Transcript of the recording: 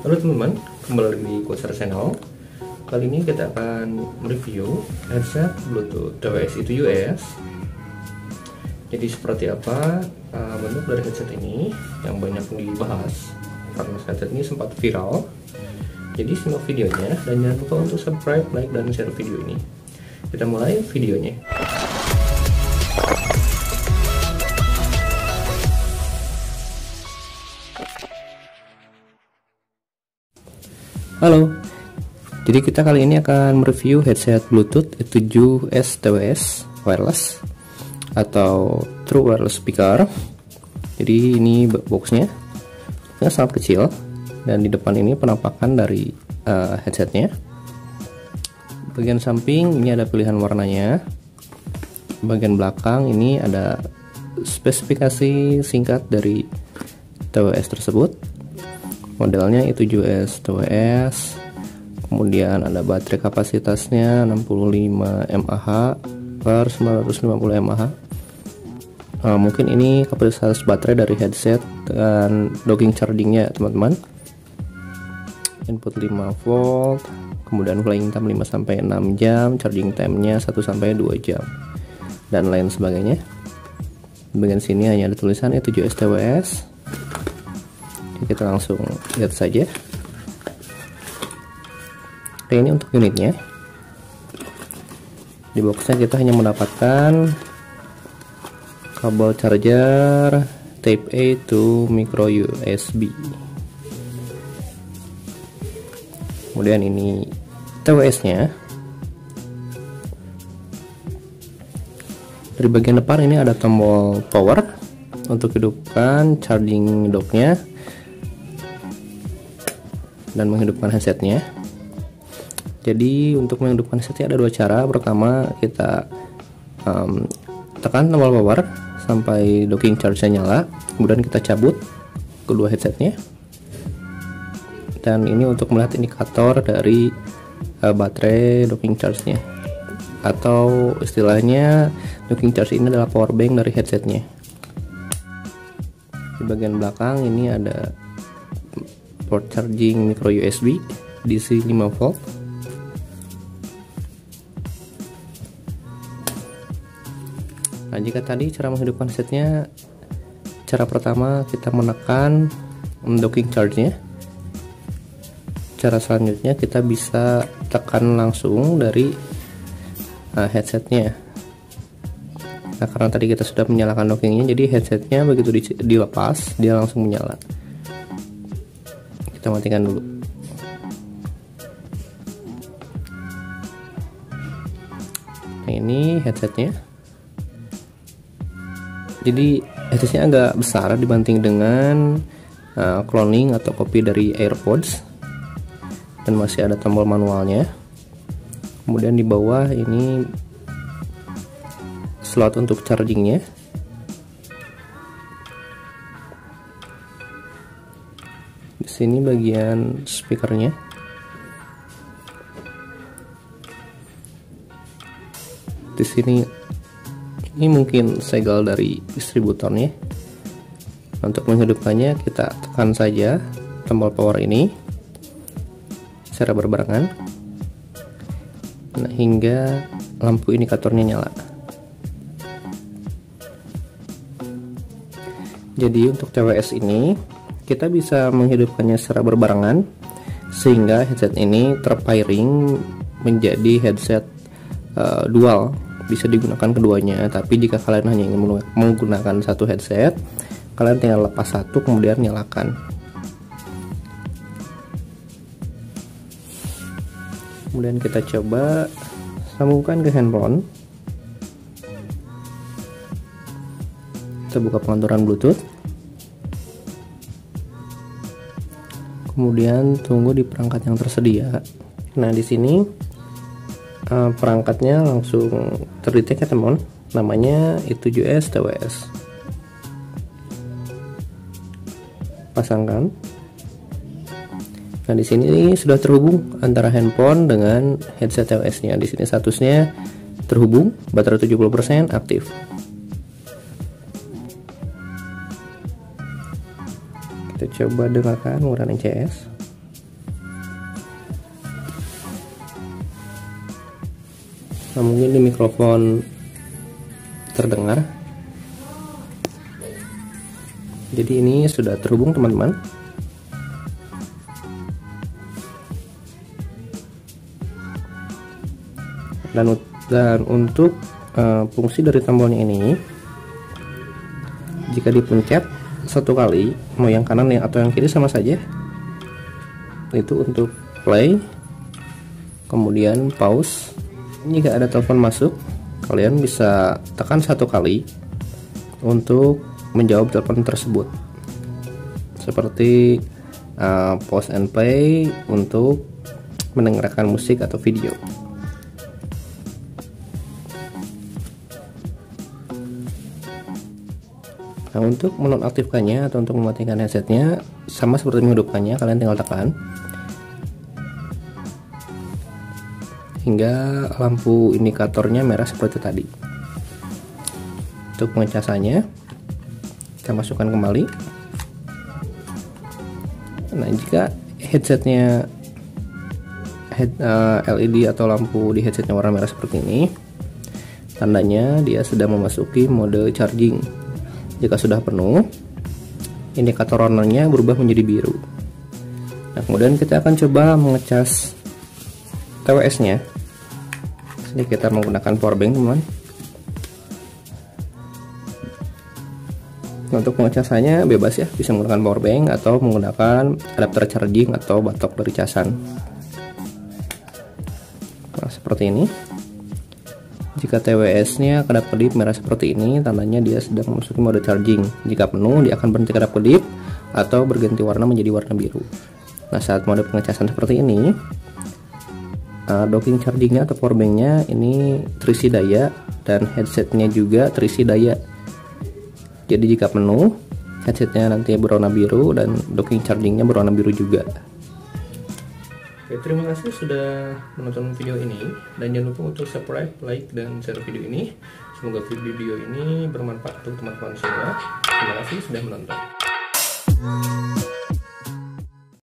Halo teman-teman, kembali lagi di Quasar Channel. Kali ini kita akan mereview headset Bluetooth TWS I7S. Jadi seperti apa bentuk dari headset ini yang banyak dibahas karena headset ini sempat viral. Jadi simak videonya dan jangan lupa untuk subscribe, like, dan share video ini. Kita mulai videonya. Halo, jadi kita kali ini akan mereview headset Bluetooth I7S TWS wireless atau True Wireless Speaker. Jadi ini boxnya sangat kecil dan di depan ini penampakan dari headsetnya. Bagian samping ini ada pilihan warnanya. Bagian belakang ini ada spesifikasi singkat dari TWS tersebut. Modelnya I7S TWS, kemudian ada baterai kapasitasnya 65 mAh per 950 mAh. Mungkin ini kapasitas baterai dari headset dan docking chargingnya teman-teman. Input 5 volt, kemudian flying time 5-6 jam, charging time-nya 1-2 jam, dan lain sebagainya. Bagian sini hanya ada tulisan I7S TWS. Kita langsung lihat saja. Oke, ini untuk unitnya. Di boxnya kita hanya mendapatkan kabel charger Type A to micro USB. Kemudian ini TWS nya. Dari bagian depan ini ada tombol power untuk hidupkan charging docknya dan menghidupkan headsetnya. Jadi untuk menghidupkan headsetnya ada dua cara. Pertama, kita tekan tombol power sampai docking charge-nya nyala, kemudian kita cabut kedua headsetnya. Dan ini untuk melihat indikator dari baterai docking charge-nya, atau istilahnya docking charge ini adalah power bank dari headsetnya. Di bagian belakang ini ada port charging micro USB DC 5 volt. Nah, jika tadi cara menghidupkan headsetnya, cara pertama kita menekan docking charge-nya. Cara selanjutnya kita bisa tekan langsung dari headsetnya. Nah, karena tadi kita sudah menyalakan dockingnya, jadi headsetnya begitu dilepas dia langsung menyala. Kita matikan dulu. Nah, ini headsetnya. Jadi headsetnya agak besar dibanding dengan cloning atau copy dari AirPods, dan masih ada tombol manualnya. Kemudian di bawah ini slot untuk chargingnya. Di sini bagian speakernya. Di sini ini mungkin segel dari distributornya. Untuk menghidupkannya kita tekan saja tombol power ini secara berbarengan, hingga lampu indikatornya nyala. Jadi untuk TWS ini kita bisa menghidupkannya secara berbarengan sehingga headset ini terpairing menjadi headset dual, bisa digunakan keduanya. Tapi jika kalian hanya ingin menggunakan satu headset, kalian tinggal lepas satu kemudian nyalakan. Kemudian kita coba sambungkan ke handphone. Kita buka pengaturan Bluetooth. Kemudian tunggu di perangkat yang tersedia. Nah, di sini perangkatnya langsung terdetek ya teman, namanya I7S TWS. Pasangkan. Nah, di sini sudah terhubung antara handphone dengan headset TWS-nya. Di sini statusnya terhubung, baterai 70% aktif. Kita coba dengarkan menggunakan CS. Nah, mungkin di mikrofon terdengar. Jadi ini sudah terhubung teman-teman. Dan untuk fungsi dari tombolnya ini, jika dipencet satu kali, mau yang kanan atau yang kiri sama saja. Itu untuk play, kemudian pause. Jika ada telepon masuk, kalian bisa tekan satu kali untuk menjawab telepon tersebut. Seperti pause and play untuk mendengarkan musik atau video. Nah, untuk menonaktifkannya atau untuk mematikan headsetnya, sama seperti menghidupkannya, kalian tinggal tekan hingga lampu indikatornya merah seperti tadi. Untuk pengecasannya, kita masukkan kembali. Nah, jika headsetnya LED atau lampu di headsetnya warna merah seperti ini, tandanya dia sedang memasuki mode charging. Jika sudah penuh, indikator warnanya berubah menjadi biru. Nah, kemudian kita akan coba mengecas TWS-nya. Jadi kita menggunakan powerbank, teman. Untuk pengecasannya bebas ya, bisa menggunakan powerbank atau menggunakan adapter charging atau batok dari casan. Nah, seperti ini. Jika TWS-nya kedap-kedip merah seperti ini, tandanya dia sedang memasuki mode charging. Jika penuh, dia akan berhenti kedap-kedip atau berganti warna menjadi warna biru. Nah, saat mode pengecasan seperti ini, docking chargingnya atau powerbanknya ini terisi daya dan headsetnya juga terisi daya. Jadi jika penuh, headsetnya nanti berwarna biru dan docking chargingnya berwarna biru juga. Oke, terima kasih sudah menonton video ini, dan jangan lupa untuk subscribe, like, dan share video ini. Semoga video ini bermanfaat untuk teman-teman semua. Terima kasih sudah menonton.